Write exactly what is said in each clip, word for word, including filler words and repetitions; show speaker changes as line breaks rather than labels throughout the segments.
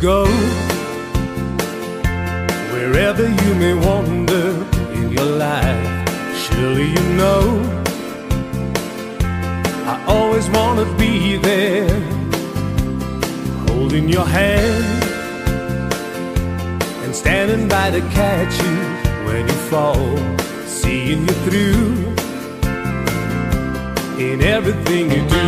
go, wherever you may wander in your life. Surely you know I always want to be there, holding your hand and standing by to catch you when you fall, seeing you through in everything you do.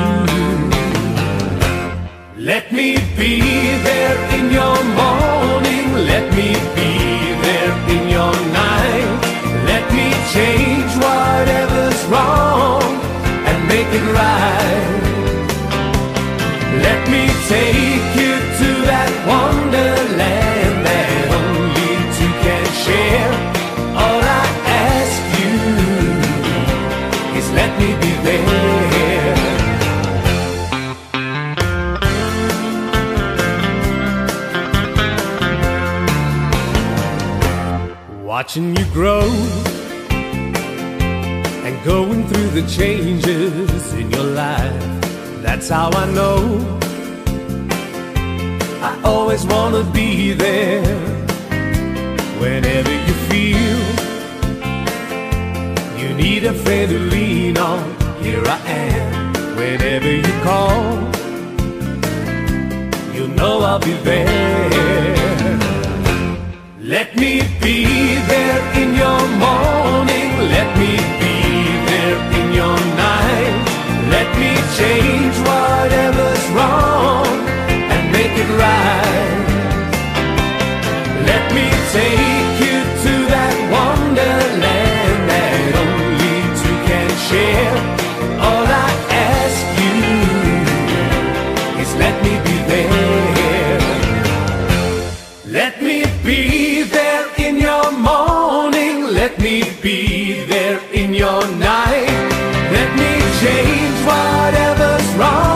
Let me be there in your morning, let me be there in your night. Let me change whatever's wrong and make it right. Let me take you to that wonderland that only two can share. All I ask you is let me be there. Watching you grow and going through the changes in your life, that's how I know I always want to be there. Whenever you feel you need a friend to lean on, here I am. Whenever you call, you know I'll be there. Let me be there in your morning, let me be there in your night. Let me change whatever's wrong and make it right. Let me take you to that wonderland that only two can share. All I ask you is let me be there. Let me be there in your morning, let me be there in your night. Let me change whatever's wrong